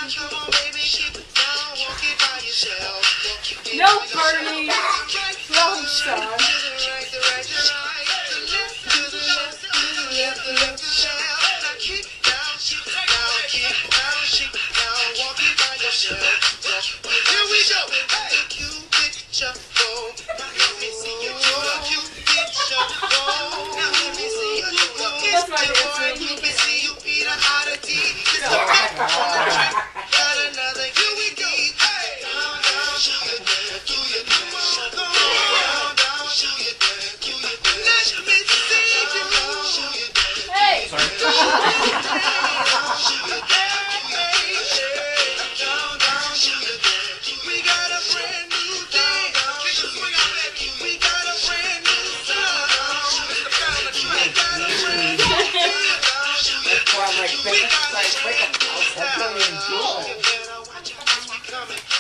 No, Bernie! Wrong song. Here we go! Hey! Cupid Shuffle. Let me see you do the Cupid Shuffle. Now let me see you do the That's my dancing. Let me see you beat a oddity. It's a big trick. Got another. Here we go! Hey! Down, down, shoot your dance. Do your dance. Down, down, shoot your dance. Do your dance. Let me see you shoot your dance. Hey! Shoot your dance. Like, break up, that's really enjoy.